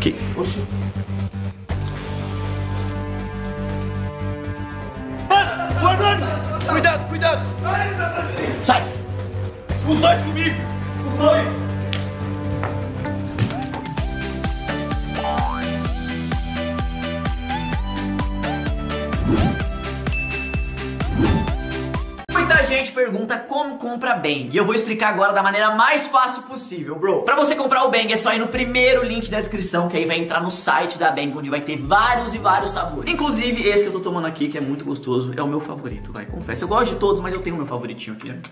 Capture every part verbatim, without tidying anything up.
Que? Oxi. Cuidado, cuidado! Sai! Os dois comigo! Os dois! Muita gente pergunta como compra Bang, e eu vou explicar agora da maneira mais fácil possível, bro. Pra você comprar o Bang é só ir no primeiro link da descrição, que aí vai entrar no site da Bang, onde vai ter vários e vários sabores. Inclusive esse que eu tô tomando aqui, que é muito gostoso, é o meu favorito, vai, confesso. Eu gosto de todos, mas eu tenho o meu favoritinho aqui, né?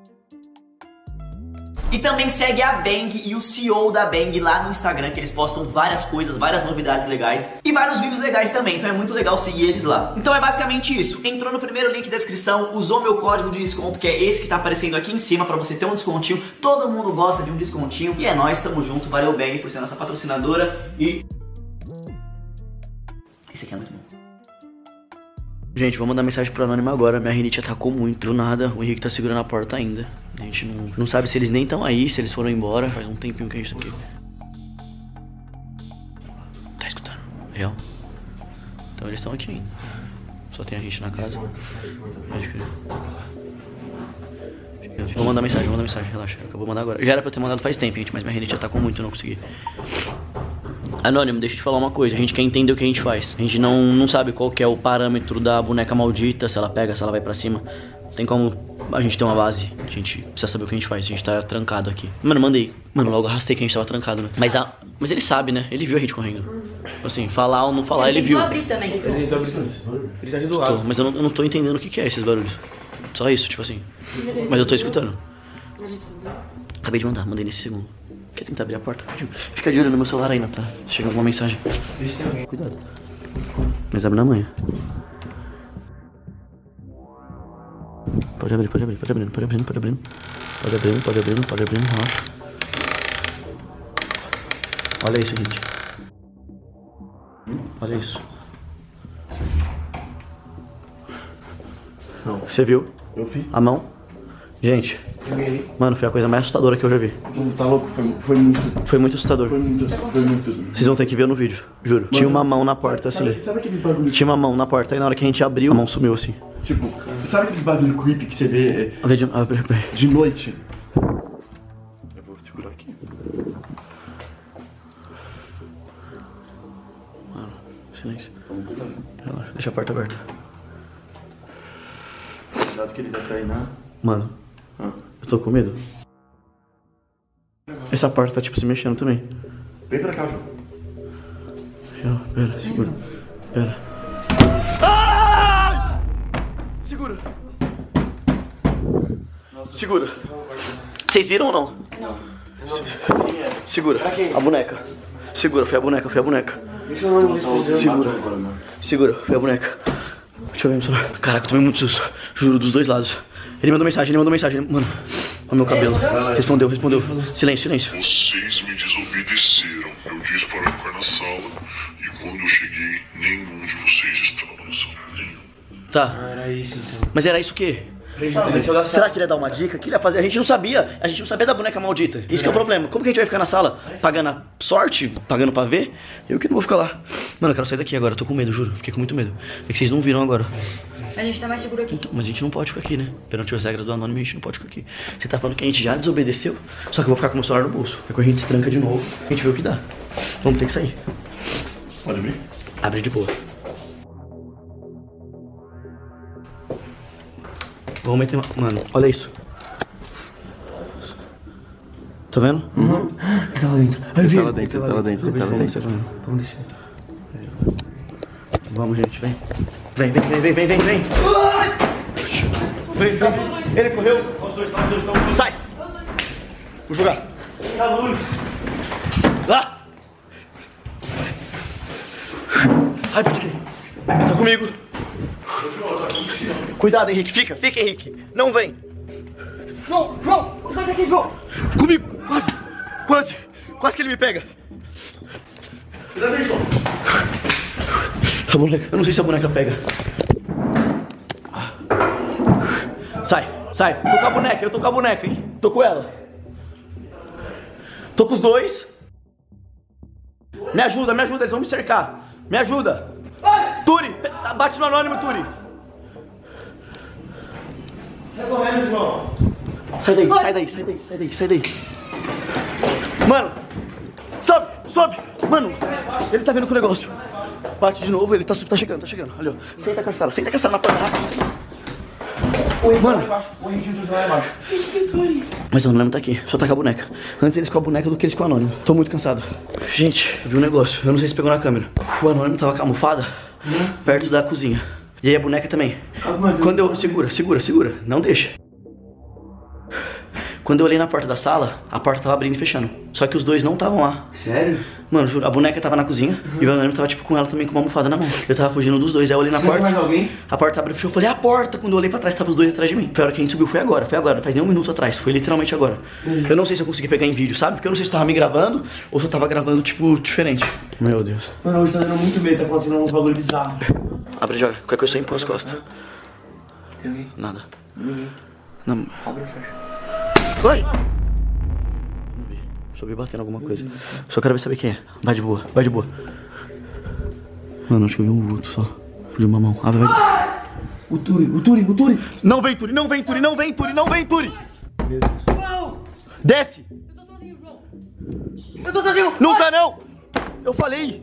E também segue a Bang e o C E O da Bang lá no Instagram, que eles postam várias coisas, várias novidades legais e vários vídeos legais também, então é muito legal seguir eles lá. Então é basicamente isso, entrou no primeiro link da descrição, usou meu código de desconto, que é esse que tá aparecendo aqui em cima, pra você ter um descontinho. Todo mundo gosta de um descontinho e é nóis, tamo junto, valeu Bang por ser nossa patrocinadora e... esse aqui é muito bom. Gente, vou mandar mensagem pro Anônimo agora. Minha rinite atacou muito, do nada. O Henrique tá segurando a porta ainda. A gente não, não sabe se eles nem estão aí, se eles foram embora. Faz um tempinho que a gente tá aqui. Tá escutando? Real? Então eles estão aqui ainda. Só tem a gente na casa. Pode crer. Vou mandar mensagem, vou mandar mensagem, relaxa. Eu vou mandar agora. Já era pra eu ter mandado faz tempo, gente, mas minha rinite atacou muito, eu não consegui. Anônimo, deixa eu te falar uma coisa, a gente quer entender o que a gente faz. A gente não, não sabe qual que é o parâmetro da boneca maldita, se ela pega, se ela vai pra cima. Tem como a gente ter uma base, a gente precisa saber o que a gente faz, a gente tá trancado aqui. Mano, mandei, mano, logo arrastei que a gente tava trancado, né? Mas, a, mas ele sabe, né? Ele viu a gente correndo. Assim, falar ou não falar, ele, ele viu. Abrir também. Ele tentou abrir também. Ele tá aqui do lado. Tô, mas eu não, eu não tô entendendo o que que é esses barulhos. Só isso, tipo assim. Mas eu tô escutando. Acabei de mandar, mandei nesse segundo. Quer tentar abrir a porta? Fica de olho no meu celular ainda, tá? Se chega alguma mensagem. Vê se tem alguém. Cuidado. Mas abre na manhã. Pode abrir, pode abrir, pode abrir, pode abrir, pode abrir. Pode abrir, pode abrir, pode abrir, relaxa. Olha isso, gente. Olha isso. Não. Você viu? Eu vi. A mão? Gente, mano, foi a coisa mais assustadora que eu já vi. Tá louco? Foi, foi muito. Foi muito assustador. Foi muito, foi muito. Vocês vão ter que ver no vídeo, juro. Mano, tinha uma mão na porta, assim. Sabe, sabe aqueles bagulho? Tinha uma mão na porta, aí na hora que a gente abriu, a mão sumiu, assim. Tipo, sabe aqueles bagulho creepy que você vê A ver de, a ver, de noite? Eu vou segurar aqui. Mano, silêncio. Relaxa, deixa a porta aberta. Cuidado que ele deve estar aí na... Mano, ah. eu tô com medo. Essa porta tá tipo se mexendo também. Vem pra cá, João. Pera, segura. Pera. Ai! Segura. Nossa, segura. Vocês viram ou não? Não. Segura. A boneca. Segura, foi a boneca, foi a boneca. Deixa eu ver. Segura. Segura, foi a boneca. Deixa eu ver meu celular. Caraca, eu tomei muito susto. Juro, dos dois lados. Ele mandou mensagem, ele mandou mensagem. Mano, olha o meu cabelo. Respondeu, respondeu. Silêncio, silêncio. Vocês me desobedeceram. Eu disse para ficar na sala. E quando eu cheguei, nenhum de vocês estava na sala. Nenhum. Tá. Ah, era isso então. Mas era isso o quê? Será que ele ia dar uma dica? O que ele ia fazer? A gente não sabia. A gente não sabia da boneca maldita. Isso que é o problema. Como que a gente vai ficar na sala? Pagando a sorte? Pagando pra ver? Eu que não vou ficar lá. Mano, eu quero sair daqui agora. Eu tô com medo, juro. Fiquei com muito medo. É que vocês não viram agora. A gente tá mais seguro aqui. Então, mas a gente não pode ficar aqui, né? Perante as regras do Anônimo, a gente não pode ficar aqui. Você tá falando que a gente já desobedeceu? Só que eu vou ficar com o meu celular no bolso. Depois a gente se tranca de novo. A gente vê o que dá. Vamos ter que sair. Pode abrir? Abre de boa. Vamos meter uma... Mano, olha isso. Tá vendo? Uhum. Ele tá lá dentro. Ele tá lá dentro, ele tá lá dentro, ele tá lá dentro. Vamos descer. Vamos, gente, vem. Vem, vem, vem, vem, vem, vem, vem. Vem, vem. Ele correu. Os dois estão, os dois estão. Sai. Vou jogar. Lá. Ai, peguei. Tá comigo. Cuidado, Henrique. Fica, fica, Henrique. Não vem. João, João, sai daqui, João. Comigo. Quase, quase. Quase que ele me pega. Cuidado aí, João. A boneca. Eu não sei se a boneca pega. Sai, sai. Tô com a boneca, eu tô com a boneca, hein? Tô com ela. Tô com os dois. Me ajuda, me ajuda, eles vão me cercar. Me ajuda. Turi, bate no anônimo, Turi. Sai correndo, João. Sai daí, sai daí, sai daí, sai daí, sai daí. Mano, sobe, sobe. Mano, ele tá vindo com o negócio. Bate de novo, ele tá, tá chegando, tá chegando. Ali, ó. Senta com a Sara, senta com a Sara na porta, rápido, senta. Oi, mano. O Henrique e o lá embaixo. Mas o anônimo tá aqui, só tá com a boneca. Antes eles com a boneca do que eles com o anônimo. Tô muito cansado. Gente, eu vi um negócio, eu não sei se pegou na câmera. O anônimo tava camuflado hum? perto da cozinha. E aí a boneca também. Ah, Quando eu... Segura, segura, segura. Não deixa. Quando eu olhei na porta da sala, a porta tava abrindo e fechando. Só que os dois não estavam lá. Sério? Mano, juro, a boneca tava na cozinha uhum. e o anônimo tava tipo com ela também com uma almofada na mão. Eu tava fugindo dos dois, aí eu olhei na Você porta. Mais alguém? A porta abriu e fechou. Eu falei, a porta. Quando eu olhei pra trás, tava os dois atrás de mim. Foi a hora que a gente subiu, foi agora, foi agora. Faz nem um minuto atrás, foi literalmente agora. Uhum. Eu não sei se eu consegui pegar em vídeo, sabe? Porque eu não sei se eu tava me gravando ou se eu tava gravando, tipo, diferente. Meu Deus. Mano, hoje tá dando muito medo, tá acontecendo uns bagulho bizarro. Abre e joga. Qualquer coisa eu impõe as costas. Tem alguém? Nada. Ninguém. Não. Abre e fecha. Vai! Só vi batendo alguma coisa. Só quero ver saber quem é. Vai de boa, vai de boa. Mano, acho que eu vi um vulto só. De uma mão. Abre, vai. O Turi, o Turi, o Turi. Não vem, Turi, não vem, Turi, não vem, Turi, não vem, Turi. Meu Deus. Desce. Eu tô sozinho, João. Eu tô sozinho. Não tá, não. Eu falei.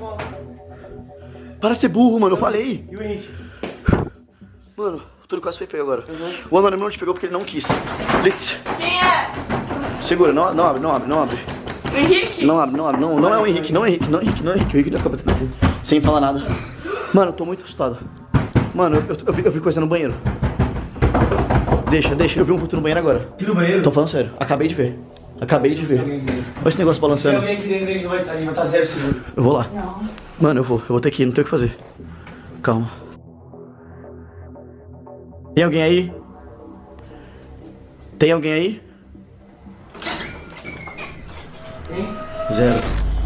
Para de ser burro, mano, eu falei. E o Henrique? Mano, o Turi quase foi pego agora. Uhum. O anônimo não te pegou porque ele não quis. Blitz. Quem é? Segura, não, não abre, não abre, não abre. O Henrique? Não abre, não abre, não, não é o Henrique, não é o Henrique, não é o Henrique, não é o Henrique. O Henrique acaba batendo assim, sem falar nada. Mano, eu tô muito assustado. Mano, eu, eu, eu, vi, eu vi coisa no banheiro. Deixa, deixa, eu vi um vulto no banheiro agora. Aqui no banheiro? Tô falando sério, acabei de ver. Acabei de ver. Olha esse negócio balançando. Tem alguém aqui dentro, a gente vai estar vai tá zero seguro. Eu vou lá. Não. Mano, eu vou, eu vou ter que ir, não tenho o que fazer. Calma. Tem alguém aí? Tem alguém aí? Tem? Zero.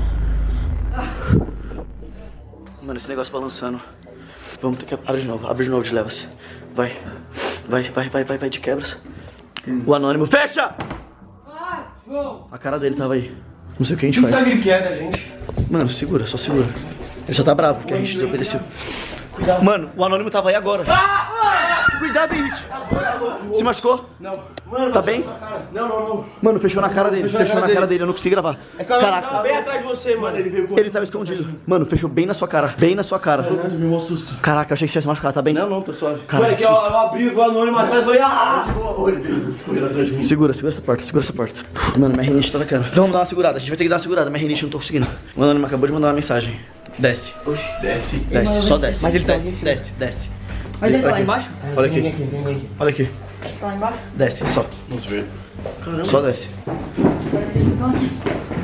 Mano, esse negócio balançando. Vamos ter que... Abre de novo, abre de novo de leva-se. Vai. Vai, vai, vai, vai, vai de quebras. Entendi. O anônimo, fecha! Vai, João. A cara dele tava aí. Não sei o que a gente Quem faz. sabe o que é da gente? Mano, segura, só segura. Ele só tá bravo porque a gente desobedeceu. Cuidado. Mano, o anônimo tava aí agora. Ah! Cuidado, Henrique. Se machucou? Não. Mano, tá bem? Não, não, não. Mano, fechou na cara dele. Fechou, fechou na cara, cara dele. dele, eu não consegui gravar. É claro, Caraca. ele tava bem atrás de você, mano. Ele veio com... Ele tava escondido. Mano, fechou bem na sua cara. Bem na sua cara. Mano, tu me deu um susto. Caraca, eu achei que você ia se machucar, tá bem? Não, não, tô suave. Caraca, que eu, eu abri o anônimo atrás e falei, ah! Segura, segura essa porta, segura essa porta. Mano, minha rinite tá atacando. Então vamos dar uma segurada, a gente vai ter que dar uma segurada. Minha rinite não tô conseguindo. O anônimo acabou de mandar uma mensagem. Desce. Oxi, desce. Desce, só desce. Mas ele tá desce, desce, desce. Mas ele tá lá embaixo? Olha aqui. Tem ninguém, tem ninguém. Olha aqui. Tá lá embaixo? Desce, só. Vamos ver. Caramba. Só desce. Parece que ele tá aqui.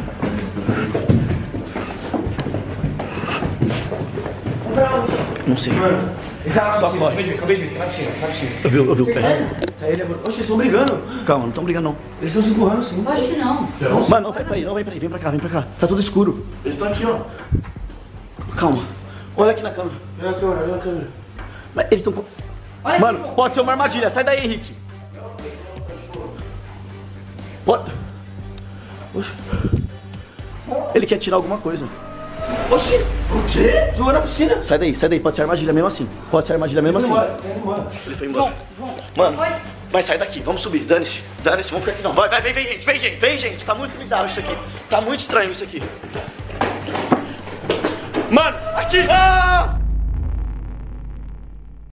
Não sei. Mano, cara, Só corre. Acabei de ver, acabei de ver, vai pra cima, vai pra cima. Eu vi, eu vi o pé. Aí ele agora. Oxe, eles estão brigando. Calma, não estão brigando não. Eles estão se empurrando sim. Eu acho que não. Mano, não vai pra aí, não vai pra aí. Vem pra cá, vem pra cá. Tá tudo escuro. Eles estão aqui, ó. Calma. Olha aqui na câmera. Olha na câmera, olha na câmera. Mas eles estão... Olha Mano, aqui, pode ser uma armadilha. Sai daí, Henrique. Pode... Oxi. Ele quer tirar alguma coisa. Oxi, o quê? Jogou na piscina. Sai daí, sai daí. Pode ser armadilha mesmo assim. Pode ser armadilha mesmo assim. Ele foi embora. Mano, vai sair daqui. Vamos subir. Dane-se. Dane-se. Vamos ficar aqui não. Vai, vai, vem, vem, gente. Vem, gente. Vem, gente. Tá muito bizarro isso aqui. Tá muito estranho isso aqui. Mano, aqui. Ah!